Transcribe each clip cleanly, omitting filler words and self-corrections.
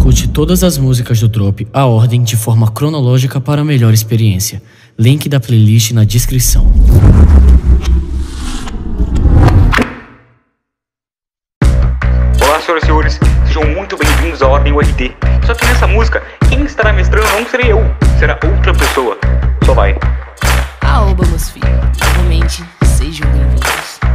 Escute todas as músicas do Drop, a ordem de forma cronológica para melhor experiência. Link da playlist na descrição. Olá, senhoras e senhores, sejam muito bem-vindos à Ordem URT. Só que nessa música, quem estará mestrando não serei eu, será outra pessoa. Só vai. Aoba, meus filhos, novamente, sejam bem-vindos.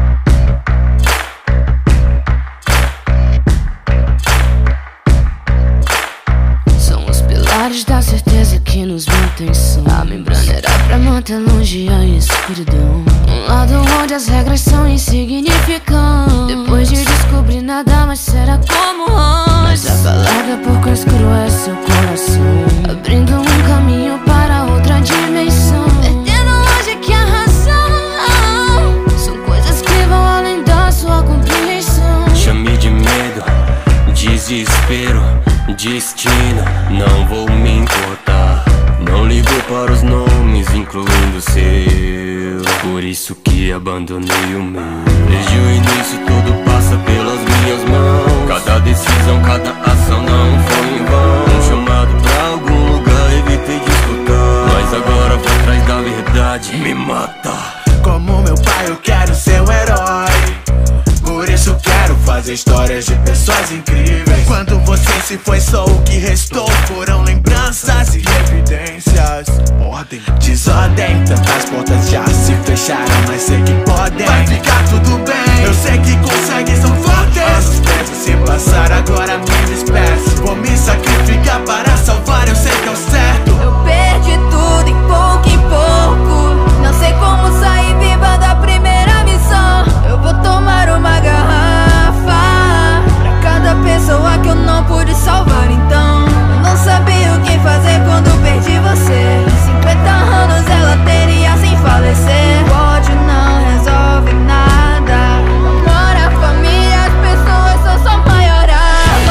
Da certeza que nos mantém são. A membrana era pra manter longe a escuridão. Um lado onde as regras são insignificantes. Depois de descobrir nada mais será como antes. Mas a balada por quão escuro é seu coração, abrindo um caminho para outra dimensão. Perdendo longe que a razão são coisas que vão além da sua compreensão. Chame de medo, desespero, destino, não vou me importar. Não ligo para os nomes, incluindo o seu. Por isso que abandonei o meu. Desde o início tudo passa pelas minhas mãos. Cada decisão, cada ação não foi em vão. Chamado pra algum lugar, evitei de escutar. Mas agora vou atrás da verdade, me mata. Como meu pai eu quero ser um herói. Por isso quero fazer histórias de pessoas incríveis. Quando você se foi, só o que restou foram lembranças e evidências. Ordem, desordem, tantas portas já se fecharam, mas sei que podem. Vai ficar tudo bem, eu sei que conseguem, são fortes. Anos presos se passar, agora me despeço. Vou me sacrificar para salvar, eu sei que é o certo. Eu perdi tudo em pouco. Não sei como sair viva da primeira missão. Eu vou tomar uma garrafa pra cada pessoa que eu não pude salvar. Então, eu não sabia o que fazer quando perdi você. 50 anos ela teria sem falecer. O ódio não resolve nada. Amor, a família, as pessoas só são maiorar.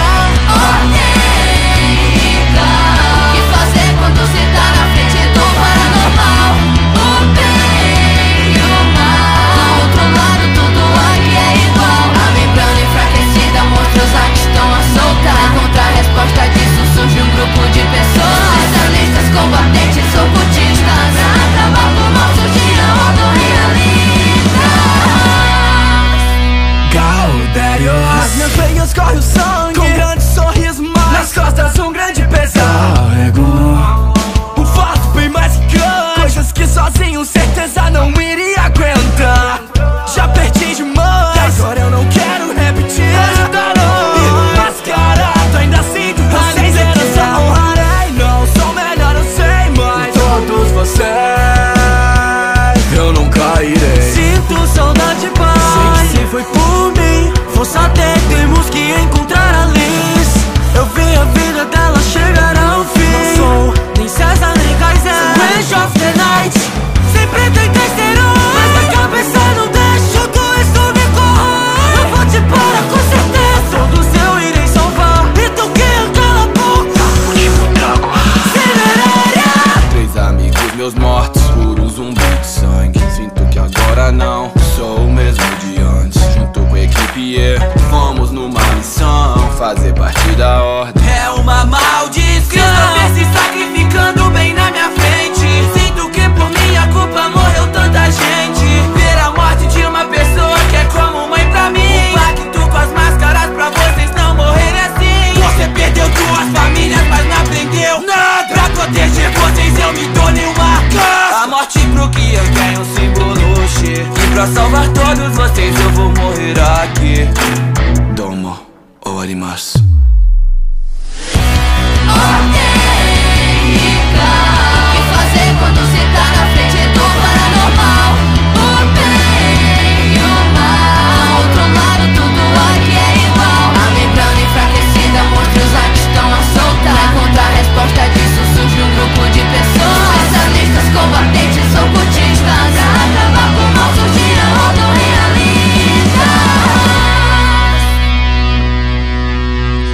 O que fazer quando se tá na frente do paranormal? O bem e o mal, do outro lado tudo aqui é igual. A membrana enfraquecida mostra os que estão a soltar. Contra a resposta disso surge um grupo de pessoas, especialistas, combatentes, ocultistas, pra acabar com o mal surgiram Gal-Sal. Nas minhas veias corre o sangue, com um grande sorriso, mas nas costas um grande pesar. Carrego um fardo bem mais gigante, coisas que sozinho certeza não iria aguentar. Já perdi demais, e agora eu não quero repetir. Hoje da noite, e mascarado, ainda sinto vocês herança. Honrarei, não sou melhor, eu sei, mas todos vocês eu nunca irei. Sinto saudade, pai. Sei que se foi por mim, Força até temos que encontrar a Liz. Eu vi a vida dela chegar ao fim. não sou Nem Cesar, nem Kaiser. Wish of the night. Sempre tentei ser um, mas na cabeça não deixo tudo isso me correr. Eu vou te parar com certeza, todos eu irei salvar. Então quem cala a boca? Último trago. Cinerária. 3 amigos meus mortos por um zumbi de sangue. Sinto que agora não sou o mesmo de antes. Junto com a equipe fomos numa missão, fazer parte da ordem. É uma maldição. Estou ver se sacrificando bem na minha frente. Sinto que por minha culpa morreu tanta gente. Ver a morte de uma pessoa que é como mãe pra mim. Um pacto com as máscaras pra vocês não morrerem assim. Você perdeu 2 famílias, mas não aprendeu nada. Pra proteger vocês eu me tornei uma casa. A morte pro Kian é um símbolo X. E pra salvar todos vocês eu vou morrer aqui. Domo orimasu. O que fazer quando se tá na frente do paranormal? O bem e o mal, do outro lado tudo aqui é igual. A membrana enfraquecida mostra os que estão a soltar. Pra encontrar a resposta disso surge um grupo de pessoas, especialistas, combatentes, ocultistas, pra acabar com o mal surgiram autorealistas.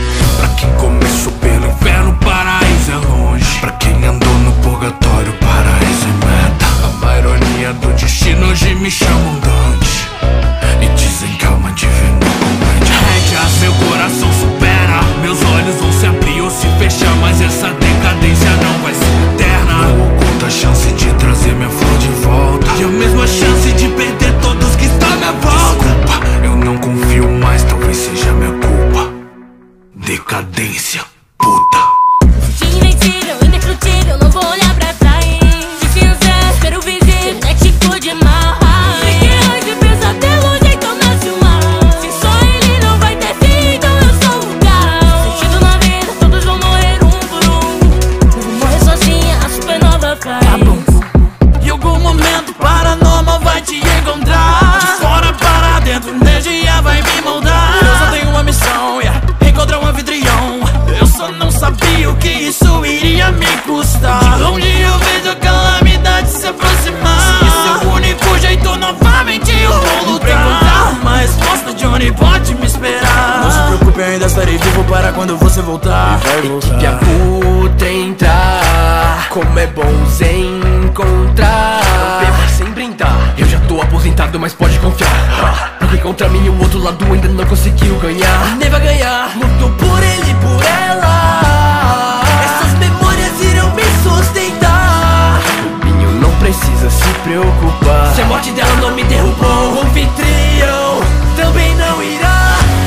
se fechar, mas essa decadência não vai ser eterna. Não oculta a chance de trazer minha flor de volta, e a mesma chance de perder todos que estão à minha volta. Desculpa, eu não confio mais, talvez seja minha culpa. Decadência, puta. Invencível, indestrutível, não vou olhar pra trás. Distância, espero visível, é tipo demais. Sei que hoje pesadelo, jeito nasce o mal. Se só ele não vai ter fim, então eu sou o caos. Sentido na vida, todos vão morrer um por um. Eu vou morrer sozinha, a supernova faz. Em algum momento paranormal vai te encontrar. De fora para dentro, energia vai me moldar. Eu só tenho uma missão, encontrar um anfitrião. Eu só não sabia o que isso iria me custar. De longe eu vejo a calamidade se aproximar. Esse é o único jeito, novamente eu vou lutar. Pra encontrar uma resposta de onde pode me esperar. Não se preocupe, eu ainda estarei vivo para quando você voltar. Equipe a puta entrar. Como é bom se encontrar. Beba sem brindar. Eu já tô aposentado, mas pode confiar. Porque contra mim o outro lado ainda não conseguiu ganhar. Nem vai ganhar. Luto por ele e por ela. Essas memórias irão me sustentar. O Binho não precisa se preocupar. Se a morte dela não me derrubou, o anfitrião também não irá.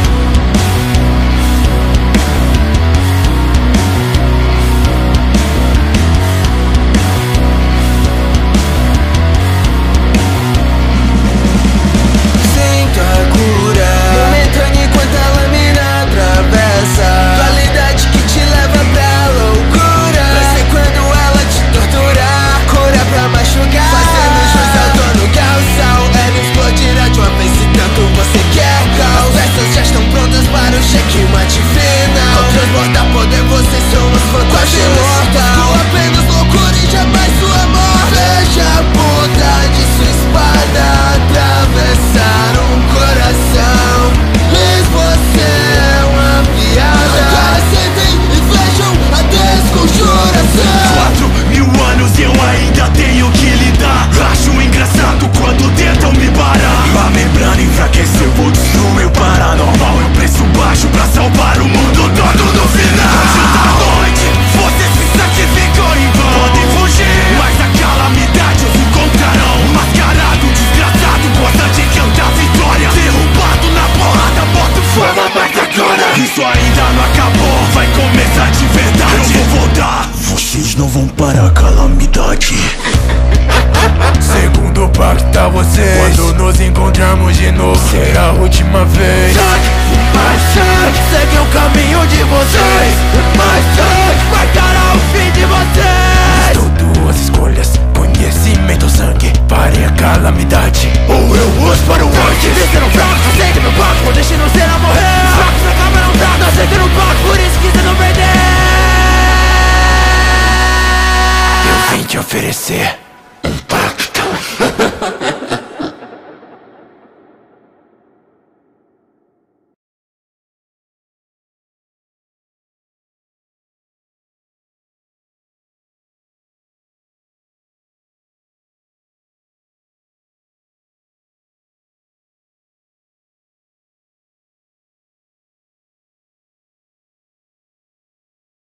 Momentâneo enquanto a lâmina atravessa. Dualidade que te leva pra loucura. Vai ser quando ela te torturar. Cura pra machucar. Fazendo jus ao dono Gal-Sal. Ela explodirá de uma vez se tanto você quer caos. As peças já estão prontas para o checkmate final. Ao transbordar poder vocês são os fantasmas imortal. Apenas loucura e jamais sua morte. Veja a ponta de sua espada atravessar um coração. Eis você é uma piada. Agora sentem e vejam a desconjuração. 4.000 anos e eu ainda tenho que lidar. Acho engraçado quando tentam me parar. A membrana enfraqueceu, vou destruir o paranormal. É um preço baixo pra salvar o mundo todo no final. Antes da noite, vocês se sacrificam em vão. Podem fugir, mas a calamidade os encontrarão. Mascarado, desgraçado, gosta de cantar vitória. Derrubado na porrada, bota fogo na batacana. Isso ainda não acabou, vai começar de verdade. Eu vou voltar, vocês não vão parar a calamidade. Segundo pacto a vocês, quando nos encontramos de novo, será a última vez. Mais sangue, segue o caminho de vocês. Mais sangue, marcará o fim de vocês. Estou duas escolhas, conhecimento ou sangue. Pare a calamidade, ou eu uso para o antes. Venceram pra